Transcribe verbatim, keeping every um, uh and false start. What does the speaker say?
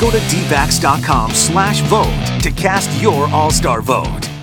Go to d backs dot com slash vote to cast your All-Star vote.